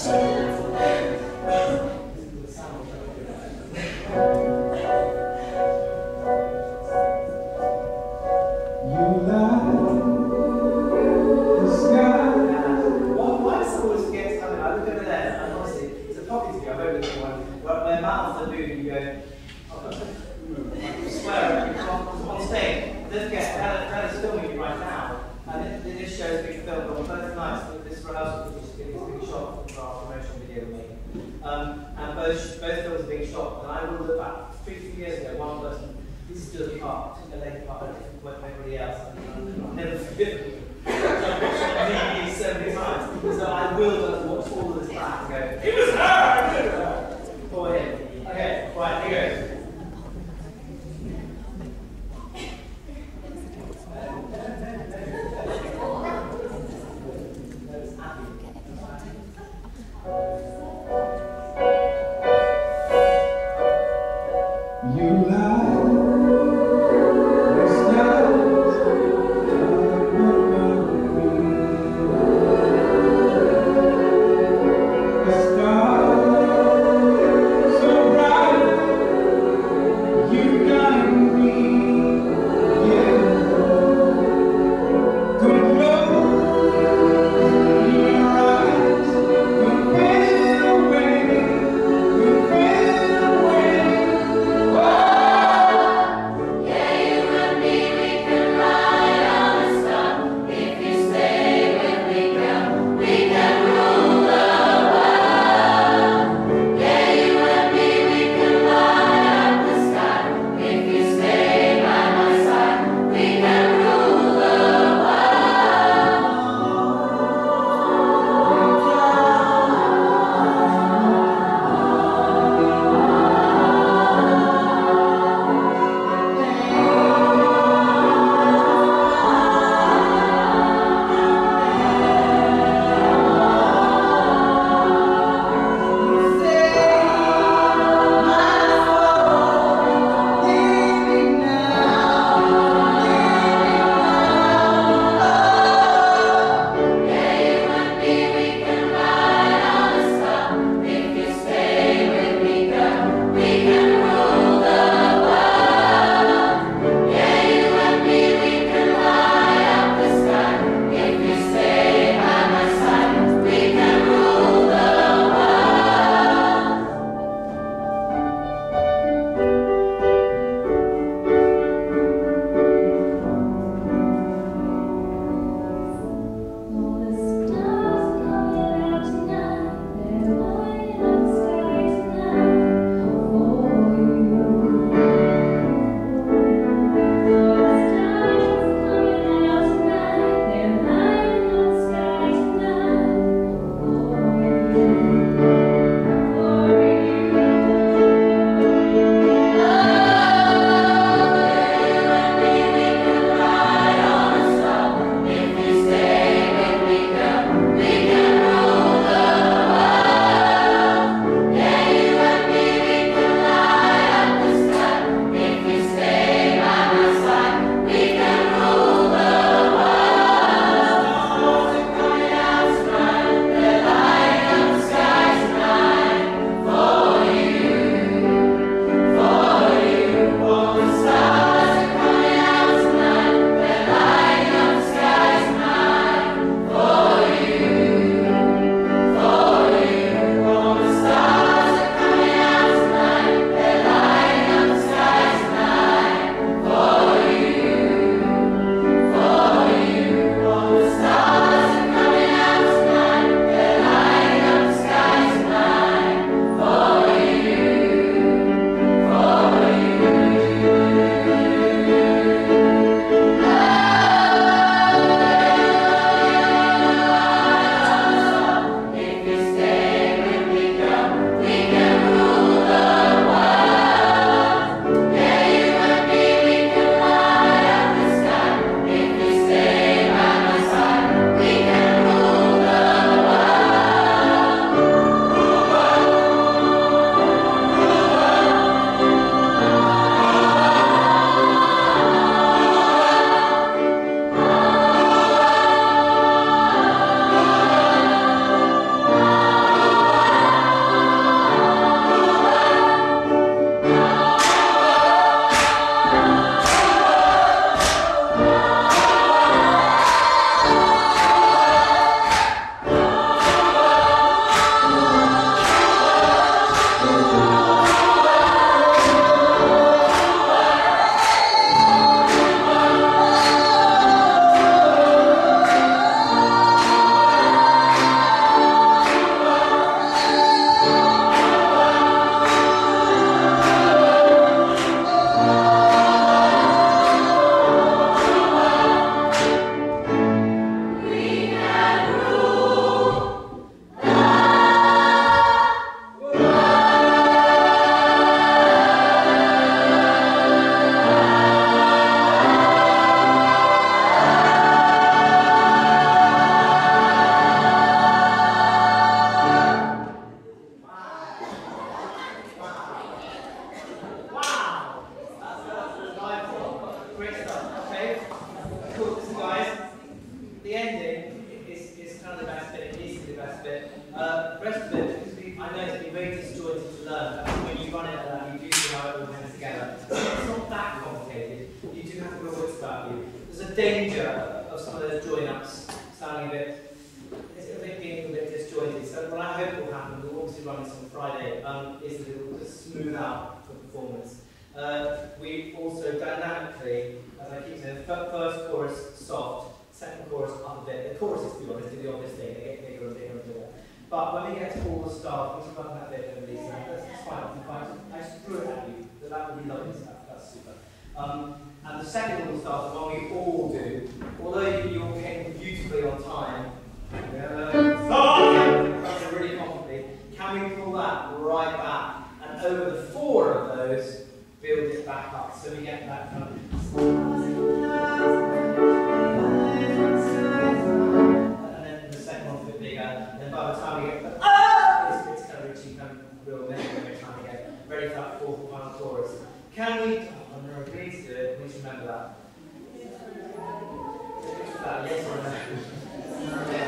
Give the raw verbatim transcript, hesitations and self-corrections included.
The sky best bit. Uh, the rest of it, because we, I know it's been very disjointed to learn, but when you run it like that, you do see how it all hangs together. It's not that complicated. You do have to know what's about you. There's a danger of some of those join-ups sounding a bit, it's a bit being a bit disjointed. So what I hope will happen, we'll obviously run this on Friday, um, is that it will just smooth out the performance. Uh, we also dynamically, as I keep saying, first chorus soft, second chorus up a bit. The choruses, to be honest, do the obvious thing, they get bigger and bigger and bigger. But when we get to all the stuff, we can run that bit and release that. That's fine, fine. I just threw it at you, but that would be lovely stuff. That's super. Um, and the second all stuff, the one we all do, although you, you all came beautifully on time, uh, that's really confidently, can we pull that right back? And over the four of those, build it back up. So we get that kind of. And then the second one's a bit bigger. And then by the time we get to the ah! It's, it's kind of reaching kind of real minute when we're trying to get ready for that fourth and final chorus. Can we? Oh, no, please do it. Please remember that. That yes or no?